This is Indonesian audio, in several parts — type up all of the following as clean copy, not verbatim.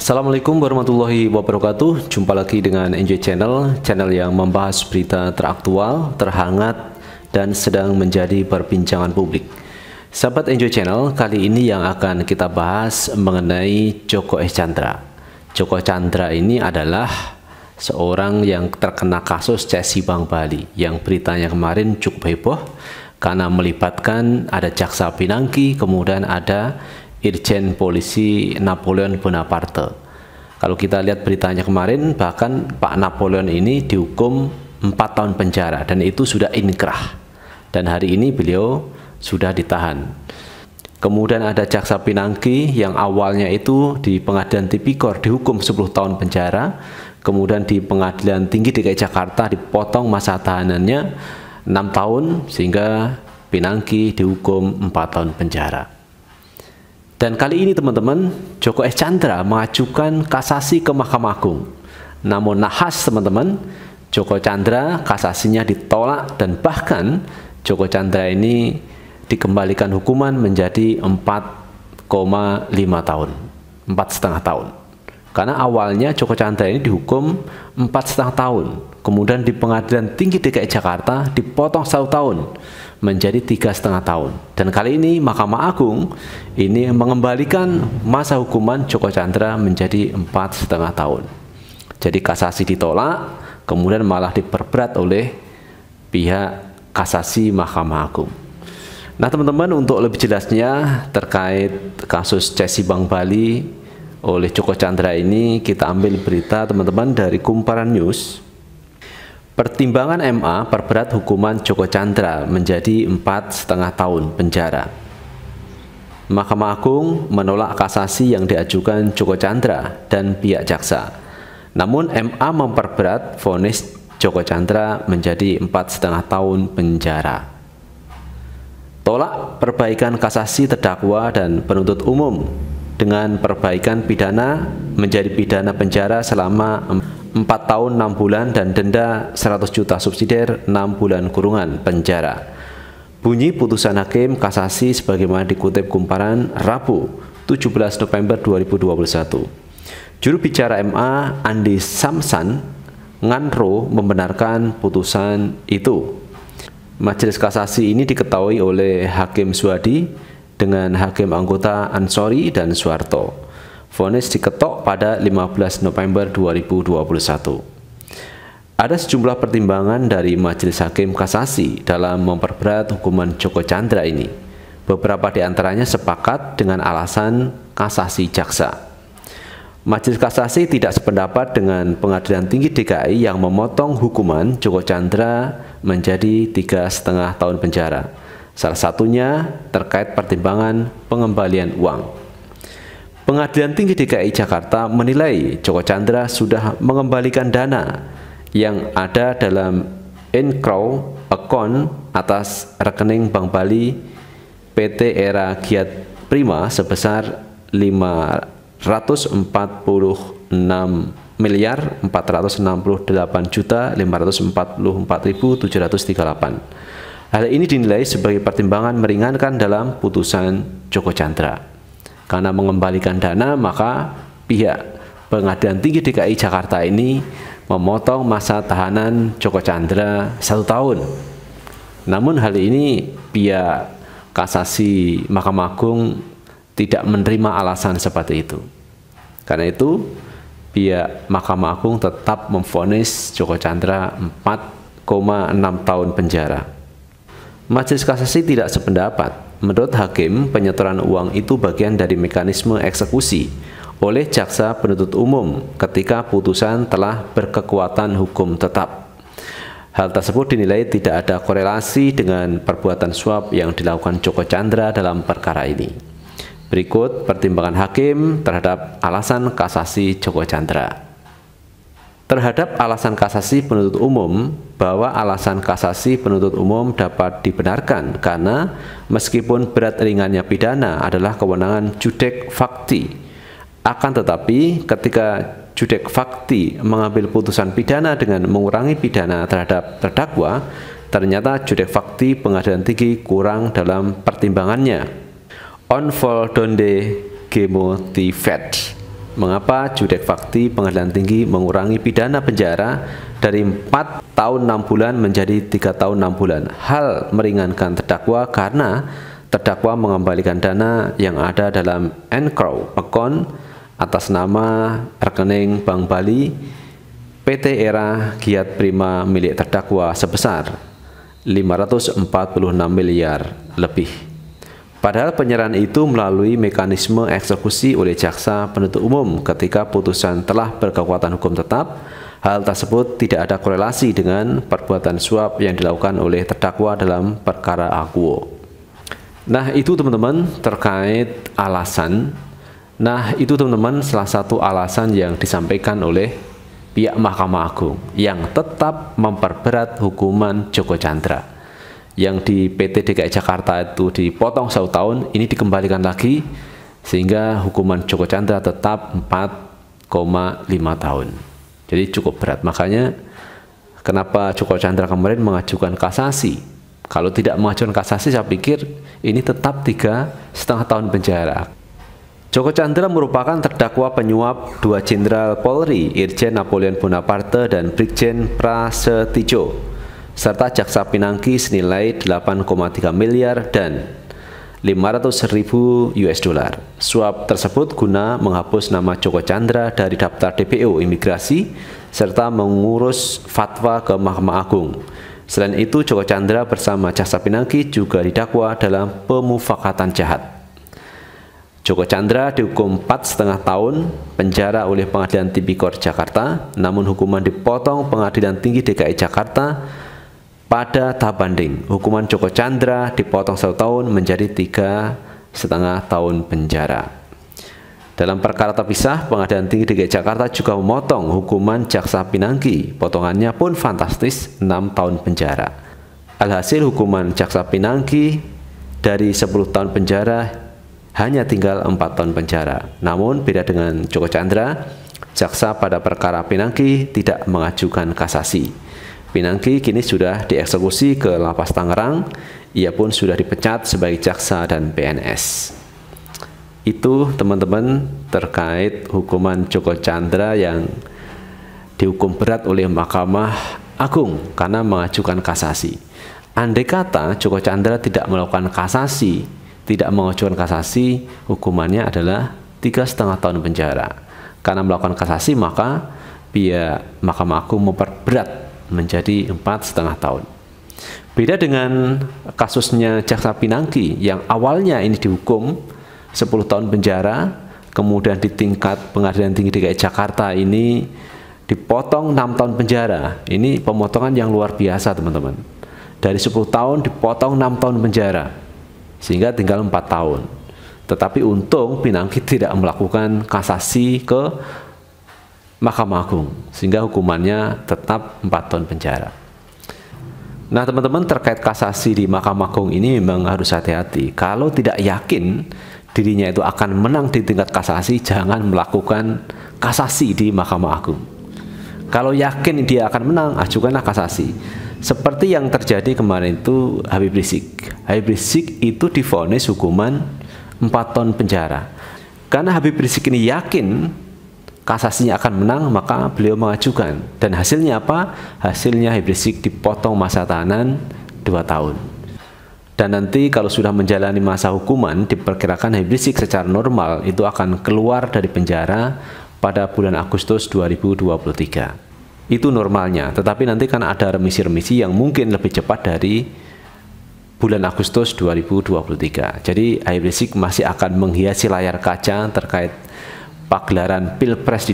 Assalamualaikum warahmatullahi wabarakatuh. Jumpa lagi dengan NJ Channel, channel yang membahas berita teraktual, terhangat, dan sedang menjadi perbincangan publik. Sahabat NJ Channel, kali ini yang akan kita bahas mengenai Joko S. Chandra. Joko Chandra ini adalah seorang yang terkena kasus Cesi Bank Bali, yang beritanya kemarin cukup heboh karena melibatkan ada Jaksa Pinangki, kemudian ada Irjen Polisi Napoleon Bonaparte. Kalau kita lihat beritanya kemarin, bahkan Pak Napoleon ini dihukum 4 tahun penjara dan itu sudah inkrah. Dan hari ini beliau sudah ditahan. Kemudian ada Jaksa Pinangki yang awalnya itu di Pengadilan Tipikor dihukum 10 tahun penjara, kemudian di Pengadilan Tinggi DKI Jakarta dipotong masa tahanannya 6 tahun sehingga Pinangki dihukum 4 tahun penjara. Dan kali ini teman-teman, Joko S. Chandra mengajukan kasasi ke Mahkamah Agung. Namun nahas teman-teman, Joko Chandra kasasinya ditolak dan bahkan Joko Chandra ini dikembalikan hukuman menjadi 4,5 tahun, 4,5 tahun. Karena awalnya Joko Chandra ini dihukum 4,5 tahun, kemudian di Pengadilan Tinggi DKI Jakarta dipotong 1 tahun menjadi 3,5 tahun. Dan kali ini Mahkamah Agung ini mengembalikan masa hukuman Joko Chandra menjadi 4,5 tahun. Jadi kasasi ditolak, kemudian malah diperberat oleh pihak kasasi Mahkamah Agung. Nah teman-teman, untuk lebih jelasnya terkait kasus Cesi Bank Bali oleh Joko Chandra ini, kita ambil berita teman-teman dari Kumparan News. Pertimbangan MA perberat hukuman Joko Chandra menjadi 4,5 tahun penjara. Mahkamah Agung menolak kasasi yang diajukan Joko Chandra dan pihak jaksa. Namun MA memperberat vonis Joko Chandra menjadi 4,5 tahun penjara. Tolak perbaikan kasasi terdakwa dan penuntut umum dengan perbaikan pidana menjadi pidana penjara selama 4 tahun 6 bulan dan denda 100 juta subsidiar 6 bulan kurungan penjara. Bunyi putusan hakim kasasi sebagaimana dikutip Kumparan Rabu 17 November 2021. Juru bicara MA Andi Samsan Nganro membenarkan putusan itu. Majelis kasasi ini diketahui oleh Hakim Suwadi dengan Hakim anggota Ansori dan Suwarto. Vonis diketok pada 15 November 2021. Ada sejumlah pertimbangan dari Majelis Hakim Kasasi dalam memperberat hukuman Joko Chandra ini. Beberapa di antaranya sepakat dengan alasan kasasi jaksa. Majelis Kasasi tidak sependapat dengan Pengadilan Tinggi DKI yang memotong hukuman Joko Chandra menjadi 3,5 tahun penjara. Salah satunya terkait pertimbangan pengembalian uang. Pengadilan Tinggi DKI Jakarta menilai Joko Chandra sudah mengembalikan dana yang ada dalam escrow account atas rekening Bank Bali PT Era Giat Prima sebesar 540,468,544,738. Hal ini dinilai sebagai pertimbangan meringankan dalam putusan Joko Chandra. Karena mengembalikan dana, maka pihak Pengadilan Tinggi DKI Jakarta ini memotong masa tahanan Joko Chandra 1 tahun. Namun hal ini pihak kasasi Mahkamah Agung tidak menerima alasan seperti itu. Karena itu pihak Mahkamah Agung tetap memvonis Joko Chandra 4,6 tahun penjara. Majelis kasasi tidak sependapat. Menurut hakim, penyetoran uang itu bagian dari mekanisme eksekusi oleh jaksa penuntut umum ketika putusan telah berkekuatan hukum tetap. Hal tersebut dinilai tidak ada korelasi dengan perbuatan suap yang dilakukan Joko Chandra dalam perkara ini. Berikut pertimbangan hakim terhadap alasan kasasi Joko Chandra. Terhadap alasan kasasi penuntut umum, bahwa alasan kasasi penuntut umum dapat dibenarkan karena meskipun berat ringannya pidana adalah kewenangan judek fakti, akan tetapi ketika judek fakti mengambil putusan pidana dengan mengurangi pidana terhadap terdakwa, ternyata judek fakti Pengadilan Tinggi kurang dalam pertimbangannya. On vol donde gemotivet Mengapa Judek Fakti Pengadilan Tinggi mengurangi pidana penjara dari 4 tahun 6 bulan menjadi 3 tahun 6 bulan? Hal meringankan terdakwa karena terdakwa mengembalikan dana yang ada dalam escrow account atas nama rekening Bank Bali PT Era Giat Prima milik terdakwa sebesar 546 miliar lebih. Padahal penyerahan itu melalui mekanisme eksekusi oleh jaksa penuntut umum ketika putusan telah berkekuatan hukum tetap. Hal tersebut tidak ada korelasi dengan perbuatan suap yang dilakukan oleh terdakwa dalam perkara akuo. Nah, itu teman-teman terkait alasan. Nah, itu teman-teman salah satu alasan yang disampaikan oleh pihak Mahkamah Agung yang tetap memperberat hukuman Joko Chandra. Yang di PT DKI Jakarta itu dipotong 1 tahun, ini dikembalikan lagi sehingga hukuman Joko Chandra tetap 4,5 tahun. Jadi cukup berat. Makanya kenapa Joko Chandra kemarin mengajukan kasasi. Kalau tidak mengajukan kasasi, saya pikir ini tetap 3,5 tahun penjara. Joko Chandra merupakan terdakwa penyuap 2 Jenderal Polri, Irjen Napoleon Bonaparte dan Brigjen Prasetyo, serta jaksa pinangki senilai 8,3 miliar dan 500.000 US dollar. Suap tersebut guna menghapus nama Joko Chandra dari daftar DPO imigrasi serta mengurus fatwa ke Mahkamah Agung. Selain itu, Joko Chandra bersama jaksa pinangki juga didakwa dalam pemufakatan jahat. Joko Chandra dihukum 4,5 tahun penjara oleh Pengadilan Tipikor Jakarta, namun hukuman dipotong Pengadilan Tinggi DKI Jakarta pada tahap banding. Hukuman Joko Chandra dipotong 1 tahun menjadi 3,5 tahun penjara. Dalam perkara terpisah, Pengadilan Tinggi DKI Jakarta juga memotong hukuman jaksa pinangki. Potongannya pun fantastis, 6 tahun penjara. Alhasil hukuman jaksa pinangki dari 10 tahun penjara hanya tinggal 4 tahun penjara. Namun beda dengan Joko Chandra, jaksa pada perkara pinangki tidak mengajukan kasasi. Pinangki kini sudah dieksekusi ke Lapas Tangerang. Ia pun sudah dipecat sebagai jaksa dan PNS. Itu teman-teman terkait hukuman Joko Chandra yang dihukum berat oleh Mahkamah Agung karena mengajukan kasasi. Andai kata Joko Chandra tidak melakukan kasasi, tidak mengajukan kasasi, hukumannya adalah 3,5 tahun penjara. Karena melakukan kasasi, maka pihak Mahkamah Agung memperberat menjadi 4,5 tahun. Beda dengan kasusnya jaksa pinangki yang awalnya ini dihukum 10 tahun penjara, kemudian di tingkat Pengadilan Tinggi DKI Jakarta ini dipotong 6 tahun penjara. Ini pemotongan yang luar biasa teman-teman. Dari 10 tahun dipotong 6 tahun penjara, sehingga tinggal 4 tahun. Tetapi untung pinangki tidak melakukan kasasi ke Mahkamah Agung, sehingga hukumannya tetap 4 tahun penjara. Nah teman-teman, terkait kasasi di Mahkamah Agung ini memang harus hati-hati. Kalau tidak yakin dirinya itu akan menang di tingkat kasasi, jangan melakukan kasasi di Mahkamah Agung. Kalau yakin dia akan menang, ajukanlah kasasi. Seperti yang terjadi kemarin itu Habib Rizik. Habib Rizik itu divonis hukuman 4 tahun penjara. Karena Habib Rizik ini yakin kasasinya akan menang, maka beliau mengajukan. Dan hasilnya apa? Hasilnya Habib Rizik dipotong masa tahanan 2 tahun. Dan nanti kalau sudah menjalani masa hukuman, diperkirakan Habib Rizik secara normal itu akan keluar dari penjara pada bulan Agustus 2023. Itu normalnya. Tetapi nanti kan ada remisi-remisi yang mungkin lebih cepat dari bulan Agustus 2023. Jadi Habib Rizik masih akan menghiasi layar kaca terkait pagelaran Pilpres di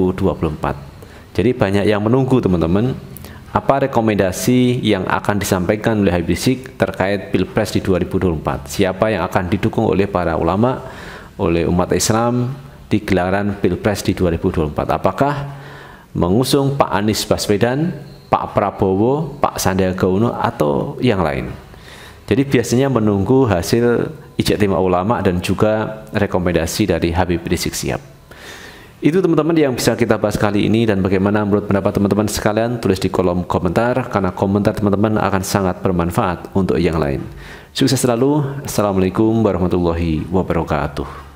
2024. Jadi banyak yang menunggu teman-teman, apa rekomendasi yang akan disampaikan oleh Habib Rizik terkait Pilpres di 2024. Siapa yang akan didukung oleh para ulama, oleh umat Islam di gelaran Pilpres di 2024. Apakah mengusung Pak Anies Baswedan, Pak Prabowo, Pak Sandiaga Uno, atau yang lain. Jadi biasanya menunggu hasil ijtima ulama dan juga rekomendasi dari Habib Rizik Sihab. Itu teman-teman yang bisa kita bahas kali ini, dan bagaimana menurut pendapat teman-teman sekalian, tulis di kolom komentar, karena komentar teman-teman akan sangat bermanfaat untuk yang lain. Sukses selalu. Assalamualaikum warahmatullahi wabarakatuh.